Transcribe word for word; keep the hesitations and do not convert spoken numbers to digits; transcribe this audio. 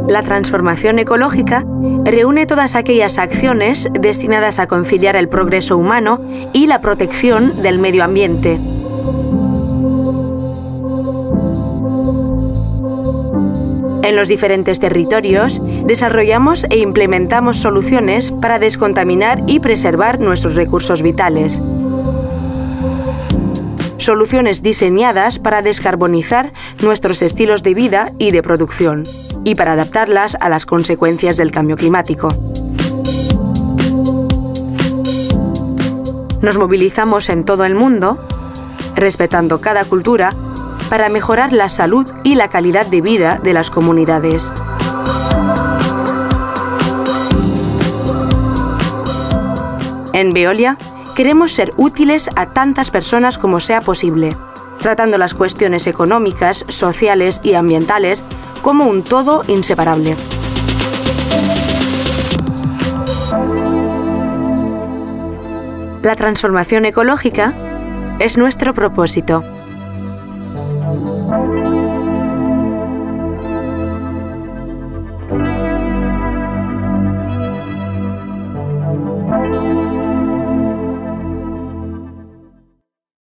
La transformación ecológica reúne todas aquellas acciones destinadas a conciliar el progreso humano y la protección del medio ambiente. En los diferentes territorios, desarrollamos e implementamos soluciones para descontaminar y preservar nuestros recursos vitales. Soluciones diseñadas para descarbonizar nuestros estilos de vida y de producción, y para adaptarlas a las consecuencias del cambio climático. Nos movilizamos en todo el mundo, respetando cada cultura, para mejorar la salud y la calidad de vida de las comunidades. En Veolia, queremos ser útiles a tantas personas como sea posible, tratando las cuestiones económicas, sociales y ambientales como un todo inseparable. La transformación ecológica es nuestro propósito.